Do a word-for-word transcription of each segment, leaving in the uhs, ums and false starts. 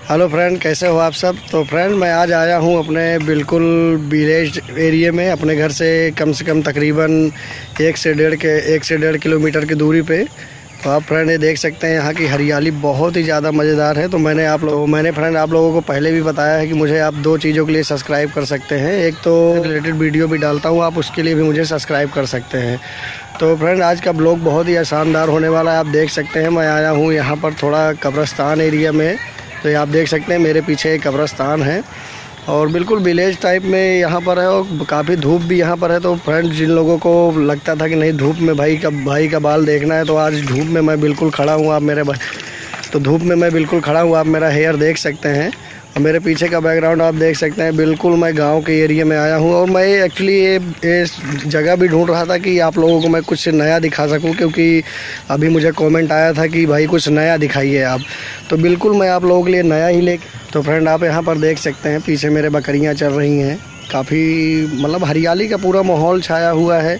Hello friend, कैसे हो आप सब। तो फ्रेंड मैं आज आया हूँ अपने बिल्कुल विलेज एरिया में, अपने घर से कम से कम तकरीबन एक से डेढ़ के एक से डेढ़ किलोमीटर की दूरी पे। तो आप फ्रेंड ये देख सकते हैं यहाँ की हरियाली बहुत ही ज़्यादा मज़ेदार है। तो मैंने आप लोगों मैंने फ्रेंड आप लोगों को पहले भी बताया है कि मुझे आप दो चीज़ों के लिए सब्सक्राइब कर सकते हैं। एक तो रिलेटेड वीडियो भी डालता हूँ, आप उसके लिए भी मुझे सब्सक्राइब कर सकते हैं। तो फ्रेंड आज का ब्लॉग बहुत ही शानदार होने वाला है। आप देख सकते हैं मैं आया हूँ यहाँ पर थोड़ा कब्रिस्तान एरिया में। तो ये आप देख सकते हैं मेरे पीछे एक कब्रिस्तान है और बिल्कुल विलेज टाइप में यहाँ पर है और काफ़ी धूप भी यहाँ पर है। तो फ्रेंड जिन लोगों को लगता था कि नहीं धूप में भाई का भाई का बाल देखना है, तो आज धूप में मैं बिल्कुल खड़ा हूँ। आप मेरे तो धूप में मैं बिल्कुल खड़ा हूँ, आप मेरा हेयर देख सकते हैं और मेरे पीछे का बैकग्राउंड आप देख सकते हैं। बिल्कुल मैं गांव के एरिया में आया हूं और मैं एक्चुअली ये ये जगह भी ढूंढ रहा था कि आप लोगों को मैं कुछ नया दिखा सकूं, क्योंकि अभी मुझे कमेंट आया था कि भाई कुछ नया दिखाइए आप। तो बिल्कुल मैं आप लोगों के लिए नया ही ले। तो फ्रेंड आप यहाँ पर देख सकते हैं पीछे मेरे बकरियाँ चल रही हैं। काफ़ी मतलब हरियाली का पूरा माहौल छाया हुआ है।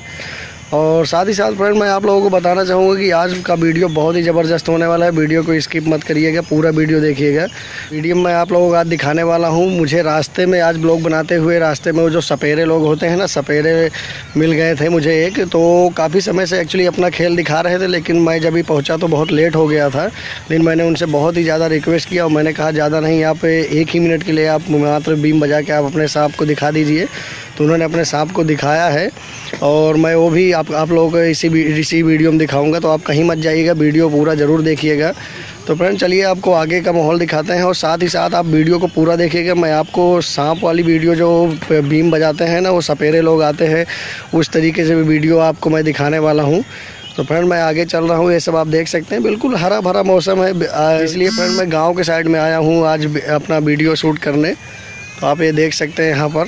और साथ ही साथ फ्रेंड मैं आप लोगों को बताना चाहूँगा कि आज का वीडियो बहुत ही ज़बरदस्त होने वाला है। वीडियो को स्किप मत करिएगा, पूरा वीडियो देखिएगा। वीडियो में आप लोगों को आज दिखाने वाला हूँ, मुझे रास्ते में आज ब्लॉग बनाते हुए रास्ते में वो जो सपेरे लोग होते हैं ना, सपेरे मिल गए थे मुझे एक। तो काफ़ी समय से एक्चुअली अपना खेल दिखा रहे थे, लेकिन मैं जब भी पहुँचा तो बहुत लेट हो गया था। लेकिन मैंने उनसे बहुत ही ज़्यादा रिक्वेस्ट किया और मैंने कहा ज़्यादा नहीं, आप एक ही मिनट के लिए आप मात्र बीम बजा के आप अपने सांप को दिखा दीजिए। तो उन्होंने अपने सांप को दिखाया है और मैं वो भी आप आप लोगों को इसी इसी वीडियो में दिखाऊंगा। तो आप कहीं मत जाइएगा, वीडियो पूरा ज़रूर देखिएगा। तो फ्रेंड चलिए आपको आगे का माहौल दिखाते हैं और साथ ही साथ आप वीडियो को पूरा देखिएगा। मैं आपको सांप वाली वीडियो जो बीम बजाते हैं ना, वो सपेरे लोग आते हैं, उस तरीके से भी वीडियो आपको मैं दिखाने वाला हूँ। तो फ्रेंड मैं आगे चल रहा हूँ, ये सब आप देख सकते हैं बिल्कुल हरा भरा मौसम है। इसलिए फ्रेंड मैं गाँव के साइड में आया हूँ आज अपना वीडियो शूट करने। तो आप ये देख सकते हैं यहाँ पर।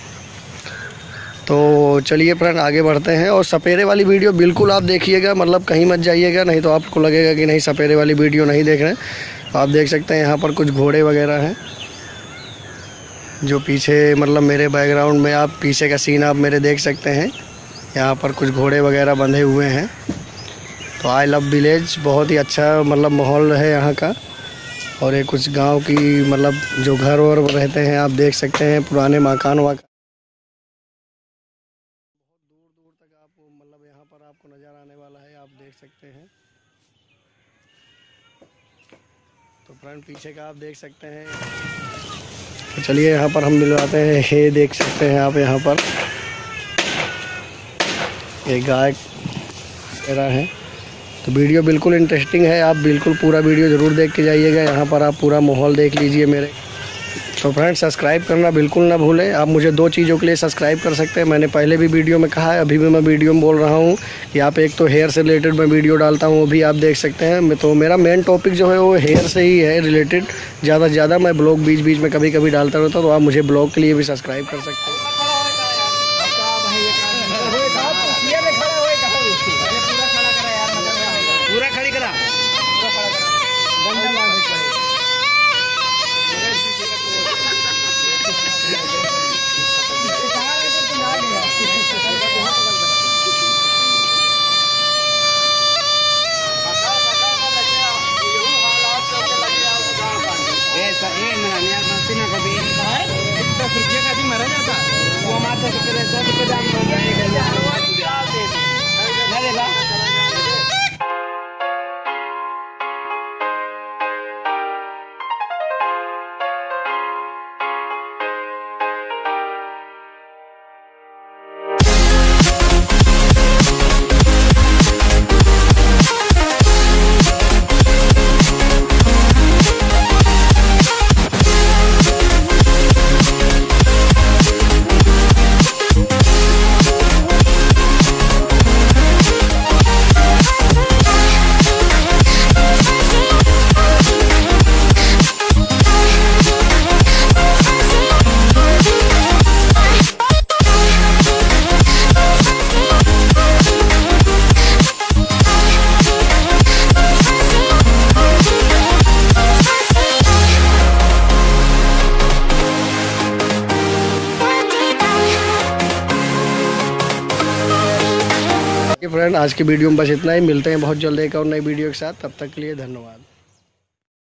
तो चलिए फ्रेंड आगे बढ़ते हैं और सपेरे वाली वीडियो बिल्कुल आप देखिएगा, मतलब कहीं मत जाइएगा, नहीं तो आपको लगेगा कि नहीं सपेरे वाली वीडियो नहीं देख रहे हैं। तो आप देख सकते हैं यहाँ पर कुछ घोड़े वगैरह हैं जो पीछे, मतलब मेरे बैकग्राउंड में आप पीछे का सीन आप मेरे देख सकते हैं। यहाँ पर कुछ घोड़े वगैरह बंधे हुए हैं। तो आई लव विलेज, बहुत ही अच्छा मतलब माहौल है यहाँ का। और ये कुछ गाँव की मतलब जो घर वर रहते हैं आप देख सकते हैं, पुराने मकान वाकान मतलब यहाँ पर आपको नज़र आने वाला है, आप देख सकते हैं। तो फ्रेंड पीछे का आप देख सकते हैं। तो चलिए यहाँ पर हम मिलवाते हैं, ये देख सकते हैं आप यहाँ पर एक गाय वगैरह है। तो वीडियो बिल्कुल इंटरेस्टिंग है, आप बिल्कुल पूरा वीडियो ज़रूर देख के जाइएगा। यहाँ पर आप पूरा माहौल देख लीजिए मेरे। तो फ्रेंड्स सब्सक्राइब करना बिल्कुल ना भूलें। आप मुझे दो चीज़ों के लिए सब्सक्राइब कर सकते हैं। मैंने पहले भी वीडियो में कहा है, अभी भी मैं वीडियो में बोल रहा हूँ कि आप एक तो हेयर से रिलेटेड मैं वीडियो डालता हूँ, वो भी आप देख सकते हैं। तो मेरा मेन टॉपिक जो है वो हेयर से ही है रिलेटेड। ज़्यादा से ज़्यादा मैं ब्लॉग बीच बीच में कभी कभी डालता रहता हूँ, तो आप मुझे ब्लॉग के लिए भी सब्सक्राइब कर सकते हैं। फ्रेंड आज की वीडियो में बस इतना ही। मिलते हैं बहुत जल्द एक और नई वीडियो के साथ, तब तक के लिए धन्यवाद।